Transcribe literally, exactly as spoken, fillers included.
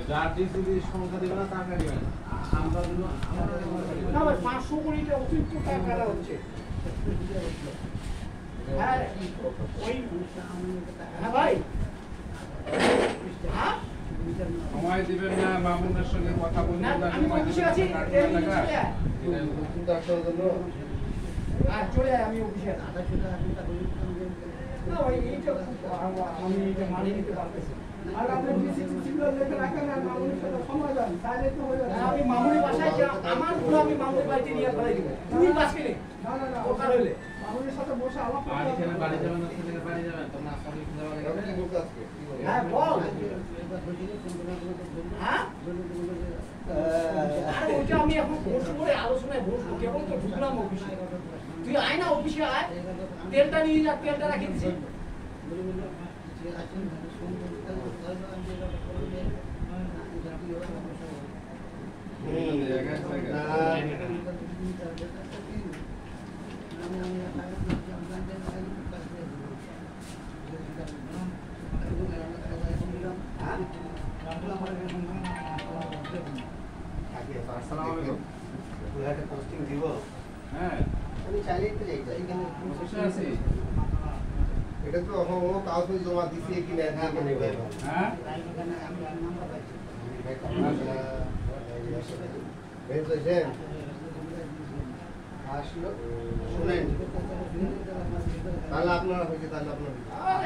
যার ডিসিবি সংখ্যা দিবে না টাকা দিবে না আমরা দিল না ভাই পাঁচশো কোটিটা অতিরিক্ত টাকা হচ্ছে হ্যাঁ ওই হ্যাঁ ভাই হ্যাঁ সময় দিবেন না মামুনের সঙ্গে কথা বলতে আমি অফিসে আছি আর চলে আয় আমি অফিসে আছি না ভাই এইটা আমি এটা মানিয়ে নিতে পারতেছি আর আপনি ডিসিসি সিগুলো লেখা রাখেন আর মামুনের সাথে সময় দেন তাহলে তো হয়ে যাবে আমি মামুনের বাসায় যা আমার পুরো আমি মামুনের বাড়িতে নিয়ে ফেলাই দিব তুমি বাসকে নে না না না ওখানে হইলে মামুনের সাথে বসে আলাপ করতে আর এখানে বাড়ি যাবেন না ছেলের বাড়ি যাবেন তো না সবাই যাওয়া লাগে কি বলতে আজকে হ্যাঁ বল হ্যাঁ আরে ওইটা আমি এখন বসে পড়ে আলোচনায় বসবো কেবল তো ঢুকলাম অফিসে তুই আয় না অফিসে আয় তেলটা নিয়ে যা তেলটা রাখি দিছি আসসালামু আলাইকুম পুরাটা পোস্টিং দিব হ্যাঁ আমি চালিয়ে তো যাই এখানে বসে আছি এটা তো এখন ও কাগজ জমা দিছি কি না না মানে ভাই হ্যাঁ বেশ আসলো শুনেন তাহলে আপনারা হয়েছে তাহলে আপনার